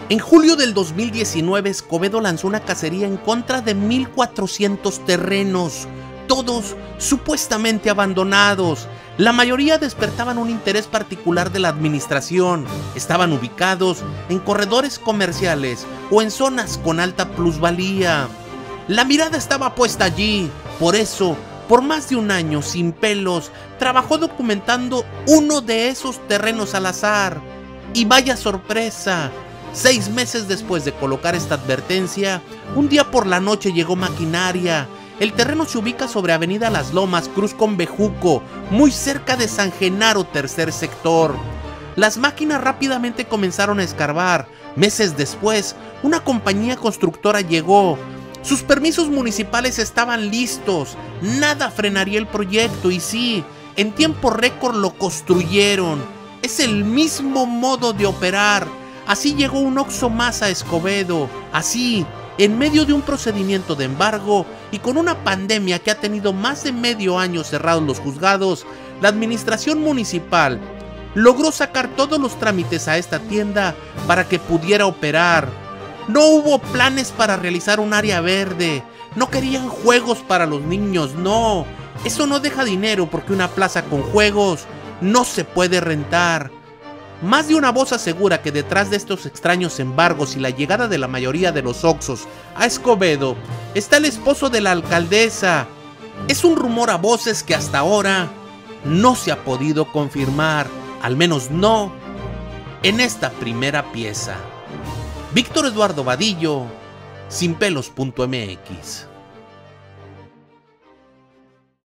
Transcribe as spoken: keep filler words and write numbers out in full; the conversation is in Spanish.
En julio del dos mil diecinueve, Escobedo lanzó una cacería en contra de mil cuatrocientos terrenos, todos supuestamente abandonados. La mayoría despertaban un interés particular de la administración. Estaban ubicados en corredores comerciales o en zonas con alta plusvalía. La mirada estaba puesta allí. Por eso, por más de un año, Sin Pelos trabajó documentando uno de esos terrenos al azar. Y vaya sorpresa, seis meses después de colocar esta advertencia, un día por la noche llegó maquinaria. El terreno se ubica sobre Avenida Las Lomas, Cruz con Bejuco, muy cerca de San Genaro, tercer sector. Las máquinas rápidamente comenzaron a escarbar. Meses después, una compañía constructora llegó. Sus permisos municipales estaban listos. Nada frenaría el proyecto y sí, en tiempo récord lo construyeron. Es el mismo modo de operar. Así llegó un Oxxo más a Escobedo. Así, en medio de un procedimiento de embargo y con una pandemia que ha tenido más de medio año cerrados los juzgados, la administración municipal logró sacar todos los trámites a esta tienda para que pudiera operar. No hubo planes para realizar un área verde, no querían juegos para los niños, no. Eso no deja dinero porque una plaza con juegos no se puede rentar. Más de una voz asegura que detrás de estos extraños embargos y la llegada de la mayoría de los Oxxos a Escobedo está el esposo de la alcaldesa. Es un rumor a voces que hasta ahora no se ha podido confirmar, al menos no en esta primera pieza. Víctor Eduardo Vadillo, Sin Pelos punto M X.